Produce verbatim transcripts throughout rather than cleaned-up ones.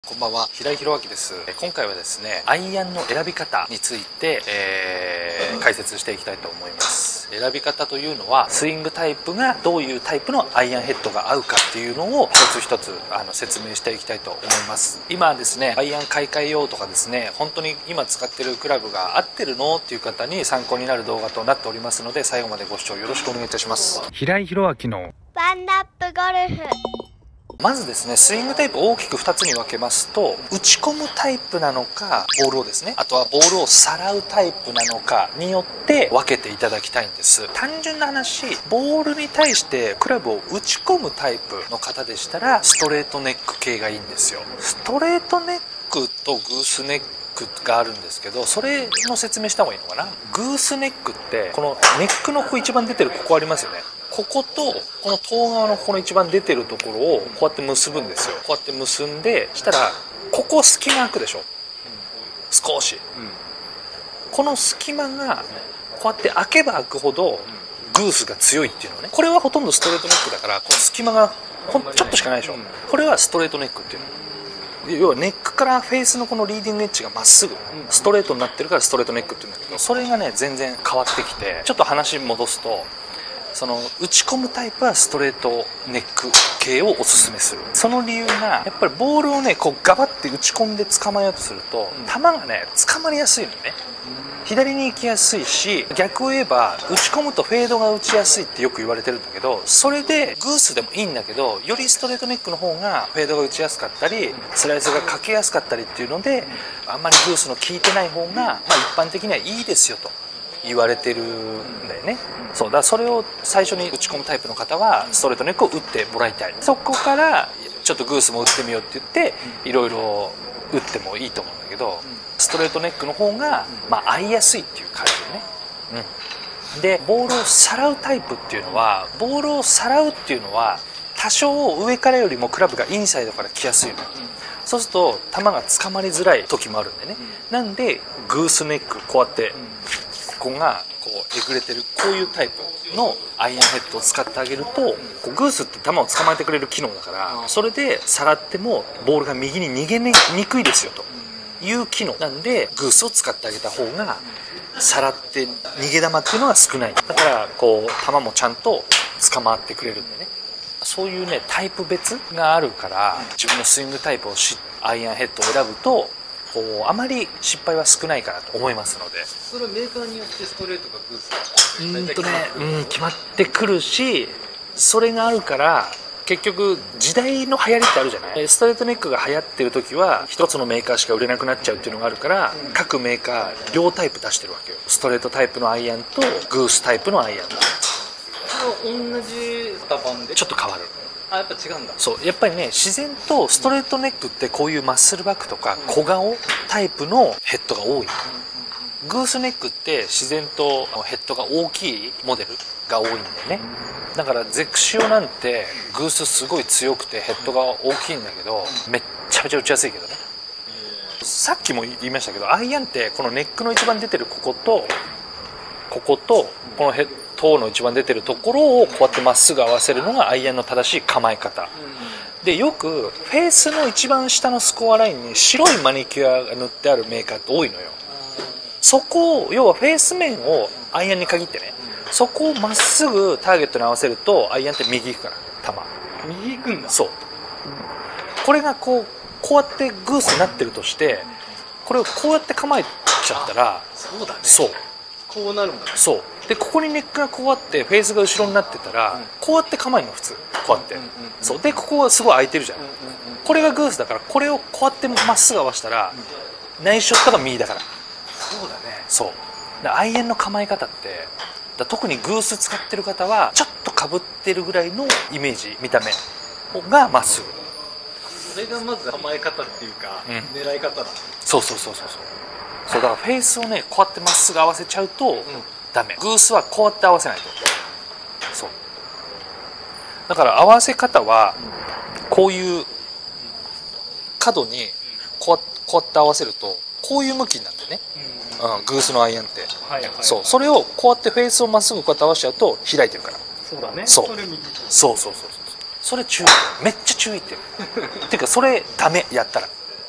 こんばんは、平井宏明です。今回はですね、アイアンの選び方について、えー、解説していきたいと思います。選び方というのは、スイングタイプがどういうタイプのアイアンヘッドが合うかっていうのを一つ一つあの説明していきたいと思います。今はですね、アイアン買い替えようとかですね、本当に今使ってるクラブが合ってるのっていう方に参考になる動画となっておりますので、最後までご視聴よろしくお願いいたします。平井宏明のワンダップゴルフ。 まずですね、スイングタイプを大きくふたつに分けますと、打ち込むタイプなのか、ボールをですね、あとはボールをさらうタイプなのかによって分けていただきたいんです。単純な話、ボールに対してクラブを打ち込むタイプの方でしたら、ストレートネック系がいいんですよ。ストレートネックとグースネックがあるんですけど、それの説明した方がいいのかな。グースネックってこのネックのここ一番出てるここありますよね。こことこの遠側のこの一番出てるところをこうやって結ぶんですよ。こうやって結んで、したらここ隙間空くでしょ、少し、うん、この隙間がこうやって開けば開くほどグースが強いっていうのね。これはほとんどストレートネックだから、この隙間がほんちょっとしかないでしょ、うん、これはストレートネックっていうの。要はネックからフェースのこのリーディングエッジがまっすぐストレートになってるからストレートネックっていうんだけど、それがね全然変わってきて、ちょっと話戻すと、その打ち込むタイプはストレートネック系をおすすめする。その理由がやっぱりボールをねこうガバッて打ち込んで捕まえようとすると、球がね捕まりやすいのね。左に行きやすいし、逆を言えば打ち込むとフェードが打ちやすいってよく言われてるんだけど、それでグースでもいいんだけど、よりストレートネックの方がフェードが打ちやすかったりスライスがかけやすかったりっていうので、あんまりグースの効いてない方が、まあ、一般的にはいいですよと言われてるんだよね。そうだからそれを最初に打ち込むタイプの方はストレートネックを打ってもらいたい。そこからちょっとグースも打ってみようって言っていろいろ打ってもいいと思うんだけど、ストレートネックの方がまあ合いやすいっていう感じでね、うん、でボールをさらうタイプっていうのは、ボールをさらうっていうのは多少上からよりもクラブがインサイドから来やすいの。そうすると球が捕まりづらい時もあるんでね、なんでグースネック、こうやってここがこうえぐれてるこういうタイプのアイアンヘッドを使ってあげると、こうグースって球を捕まえてくれる機能だから、それでさらってもボールが右に逃げにくいですよという機能なんで、グースを使ってあげた方がさらって逃げ球っていうのが少ない。だからこう球もちゃんと捕まってくれるんでね。そういうねタイプ別があるから、自分のスイングタイプをしアイアンヘッドを選ぶとこうあまり失敗は少ないかなと思いますので。 それはメーカーによってストレートかグースかうんとね、うん、決まってくるし、それがあるから結局時代の流行りってあるじゃない。ストレートネックが流行ってる時は一つのメーカーしか売れなくなっちゃうっていうのがあるから、うん、各メーカー両タイプ出してるわけよ。ストレートタイプのアイアンとグースタイプのアイアン。 同じ型番でちょっと変わる。 あ、やっぱ違うんだ。 そうやっぱりね、自然とストレートネックってこういうマッスルバックとか小顔タイプのヘッドが多い。グースネックって自然とヘッドが大きいモデルが多いんだよね。だからゼクシオなんてグースすごい強くてヘッドが大きいんだけど、めっちゃめちゃ打ちやすいけどね。さっきも言いましたけど、アイアンってこのネックの一番出てるこことこことこのヘッド頭の一番出てるところをこうやってまっすぐ合わせるのがアイアンの正しい構え方で、よくフェースの一番下のスコアラインに白いマニキュアが塗ってあるメーカーって多いのよ。そこを要はフェース面をアイアンに限ってね、そこをまっすぐターゲットに合わせるとアイアンって右行くから、球右行くんだ。 そう、これがこうこうやってグースになってるとして、これをこうやって構えちゃったら、 そうだね、 そうこうなるんだね。 そうで、ここにネックがこうあってフェースが後ろになってたら、うん、こうやって構えるの普通、こうやって、うんうんうん、そうでここはすごい空いてるじゃん、うんうんうん、これがグースだから、これをこうやってまっすぐ合わせたら、うん、ナイスショットが右だから。 そうだね。 そうでアイアンの構え方ってだ、特にグース使ってる方はちょっとかぶってるぐらいのイメージ、見た目がまっすぐ。 それがまず構え方っていうか、うん、狙い方だ。 そうそうそうそうそうそうだからフェースをねこうやってまっすぐ合わせちゃうと、うん、ダメ。グースはこうやって合わせないと。そうだから合わせ方はこういう角にこうこうやって合わせるとこういう向きになるんだよね、うんうん、グースのアイアンって、はいはいはい、そうそれをこうやってフェースをまっすぐこうやって合わせちゃうと開いてるから。 そうだね。 そうそれ右。 そうそうそうそう、それ注意、めっちゃ注意ってっていうかそれダメやったら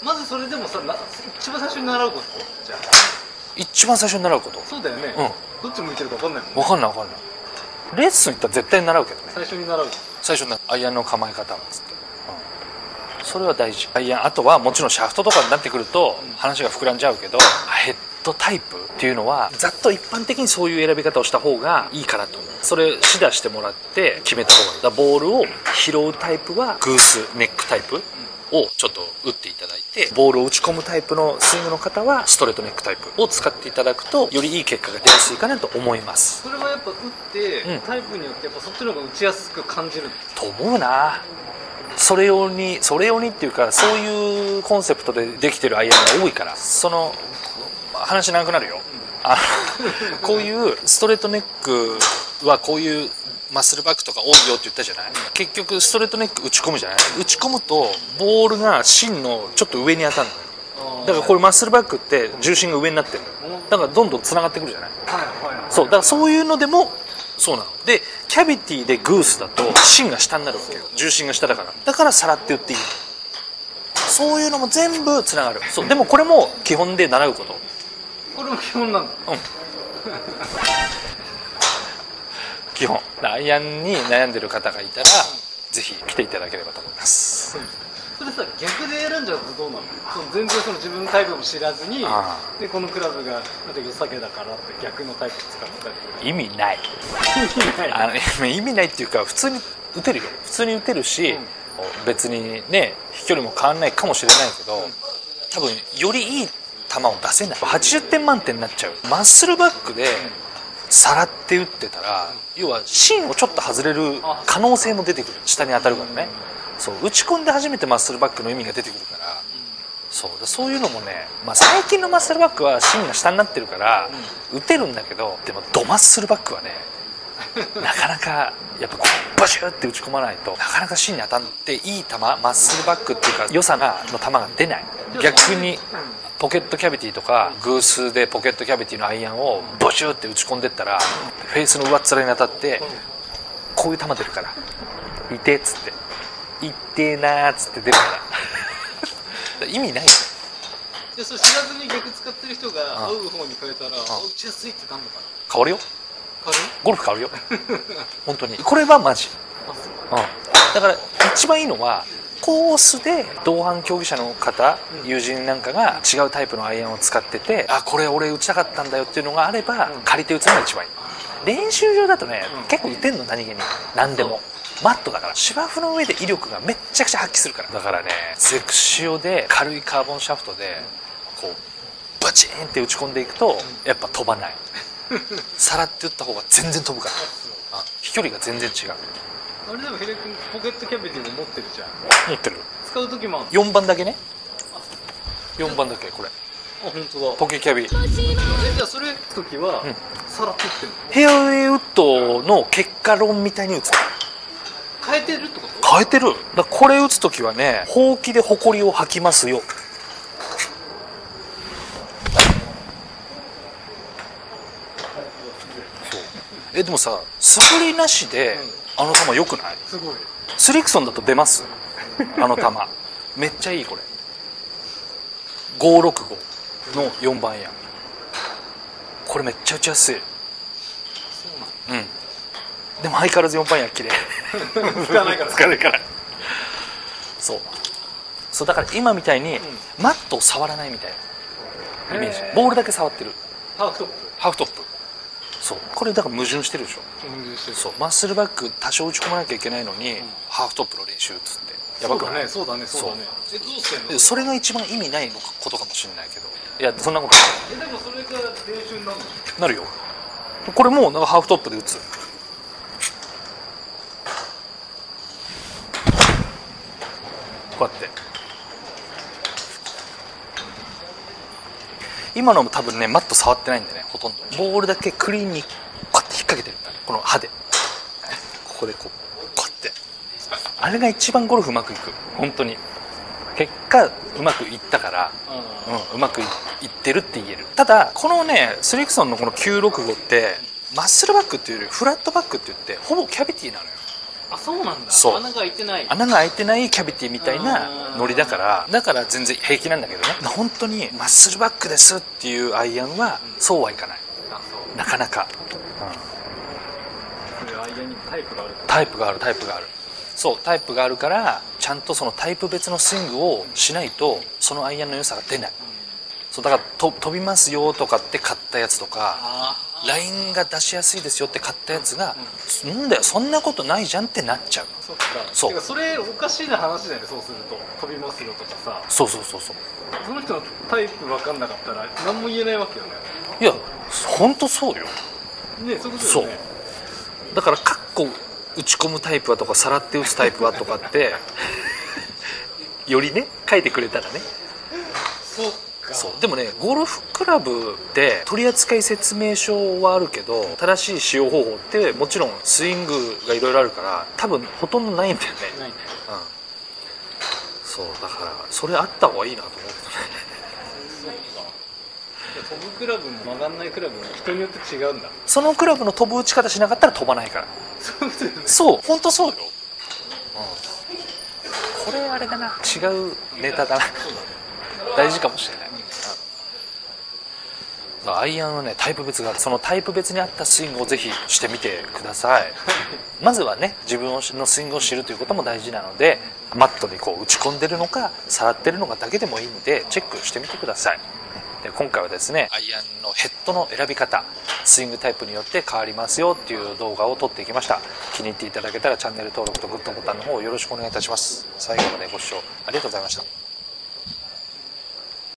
まずそれでもさな一番最初に習うことじゃあ一番最初に習うこと。 そうだよね、 うん、 どっち向いてるか分かんないもんね。 分かんない分かんない。レッスン行ったら絶対に習うけどね。 最初に習う最初にアイアンの構え方はつって、うん、それは大事。アイアン、あとはもちろんシャフトとかになってくると話が膨らんじゃうけど、ヘッドタイプっていうのはざっと一般的にそういう選び方をした方がいいかなと思う。それ指導してもらって決めた方がいい。だからボールを拾うタイプはグースネックタイプをちょっと打っていただいて、ボールを打ち込むタイプのスイングの方はストレートネックタイプを使っていただくとよりいい結果が出やすいかなと思います。 それはやっぱ打って、うん、タイプによってやっぱそっちの方が打ちやすく感じると思うな。それ用にそれ用にっていうか、そういうコンセプトでできてるアイアンが多いから、その話長くなるよ、うん、あのこういうストレートネックはこういうマッスルバックとか多いよって言ったじゃない。結局ストレートネック打ち込むじゃない。打ち込むとボールが芯のちょっと上に当たるのよ。だからこれマッスルバックって重心が上になってるのよ。だからどんどんつながってくるじゃない。そうだからそういうのでもそうなので、キャビティでグースだと芯が下になるわけよ。重心が下だから。だからさらって打っていい。そういうのも全部つながる。そうでもこれも基本で習うこと。 これも基本なんだ。うん基本。アイアンに悩んでる方がいたらぜひ来ていただければと思います。 それさ逆で選んじゃうとどうなの？その全然その自分のタイプも知らずに、でこのクラブが良さげだからって逆のタイプ使ってたり。 意味ない。意味ない。あの意味ないっていうか普通に打てるよ。普通に打てるし、うん、別にね飛距離も変わんないかもしれないけど、うん、多分よりいい球を出せない。はちじゅってん満点になっちゃう。マッスルバックでさらって打ってたら、要は芯をちょっと外れる可能性も出てくる。下に当たるからね。そう打ち込んで初めてマッスルバックの意味が出てくるから、そうそういうのもね、まあ、最近のマッスルバックは芯が下になってるから打てるんだけど、でもドマッスルバックはねなかなかやっぱこうバシューって打ち込まないとなかなか芯に当たっていい球、マッスルバックっていうか良さがの球が出ない。逆にポケットキャビティとかグースでポケットキャビティのアイアンをボシューって打ち込んでったらフェースの上っ面に当たってこういう球出るから、いてっつっていってーなーっつって出るから意味ないよ。 でそれ知らずに逆使ってる人が合う方に変えたら打ちやすいってなんのかな。 変わるよ。 変わる？ ゴルフ変わるよ本当にこれはマジ。うん、だから一番いいのはコースで同伴競技者の方、うん、友人なんかが違うタイプのアイアンを使ってて、あこれ俺打ちたかったんだよっていうのがあれば、うん、借りて打つのが一番いい。練習場だとね、うん、結構打てんの何気に何でもマットだから芝生の上で威力がめっちゃくちゃ発揮するから。だからねゼクシオで軽いカーボンシャフトでこうバチーンって打ち込んでいくとやっぱ飛ばないさらって打った方が全然飛ぶから。あ飛距離が全然違う。 あれでもヒデ君ポケットキャビティも持ってるじゃん。 持ってる。 使う時もある。 よんばんだけね。よんばんだけこれ。 あ本当だ。 ポケキャビ。えじゃあそれ打つ時は、うん、さらって打ってるの？ フェアウェイウッドの結果論みたいに打つ。 変えてるってこと？ 変えてる。だこれ打つ時はねほうきでホコリを吐きますよ。えでもさ素振りなしで、うん、あの球良くない？ すごい。 スリクソンだと出ますあの球めっちゃいい。これごーろくごのよんばんや。これめっちゃ打ちやすい。そうなん。うんでも相変わらずよんばんや綺麗使わないから使わないからそうそうだから今みたいに、うん、マットを触らないみたいなイメージ。ボールだけ触ってる。 ハーフトップハーフトップ。そうこれだから矛盾してるでしょ。 矛盾してる。 そうマッスルバック多少打ち込まなきゃいけないのに、うん、ハーフトップの練習っつってやばくない？ そうだねそうだねそうだね。えどうしてんの？ それが一番意味ないのことかもしれないけど、いやそんなことない。えでもそれが練習になるの？ なるよ。これもなんかハーフトップで打つ。こうやって今のも多分ねマット触ってないんでねほとんどボールだけクリーンにこうやって引っ掛けてるんだ。この歯でここでこうこうやってあれが一番ゴルフうまくいく。本当に結果うまくいったから、うん、うまくいってるって言える。ただこのねスリクソンのこのきゅうろくごってマッスルバックっていうよりフラットバックって言ってほぼキャビティなのよ。 あそうなんだ。 そう穴が開いてない。 穴が開いてないキャビティみたいなノリだからだから全然平気なんだけどね。本当にマッスルバックですっていうアイアンはそうはいかない。 あ、そう。 なかなか、うん、 それアイアンにタイプがある。 タイプがあるタイプがあるそうタイプがあるからちゃんとそのタイプ別のスイングをしないとそのアイアンの良さが出ない。そうだからと飛びますよとかって買ったやつとかラインが出しやすいですよって買ったやつが、うん、なんだよそんなことないじゃんってなっちゃう。 そっか。 そうてかそれおかしいな話だよね。そうすると飛びますよとかさ。 そうそうそうそうその人のタイプ分かんなかったら何も言えないわけよね。 いや本当そうよ。 ね、そういうことだよね。 そうだからカッコ打ち込むタイプはとかさらって打つタイプはとかってよりね書いてくれたらね。 そっか。 そうでもねゴルフクラブって取扱説明書はあるけど正しい使用方法ってもちろんスイングがいろいろあるから多分ほとんどないんだよね。 ないね。 うん、そうだからそれあった方がいいなと思うけどね。 飛ぶクラブも曲がんないクラブも人によって違うんだ。 そのクラブの飛ぶ打ち方しなかったら飛ばないから。 そういうことだよね。 そう本当そうよ、うん、これあれだな違うネタだな大事かもしれない、うん、アイアンはねタイプ別がある。そのタイプ別に合ったスイングをぜひしてみてくださいまずはね自分のスイングを知るということも大事なのでマットにこう打ち込んでるのかさらってるのかだけでもいいんでチェックしてみてください。で今回はですねアイアンのヘッドの選び方スイングタイプによって変わりますよっていう動画を撮っていきました。気に入っていただけたらチャンネル登録とグッドボタンの方よろしくお願いいたします。最後までご視聴ありがとうございました。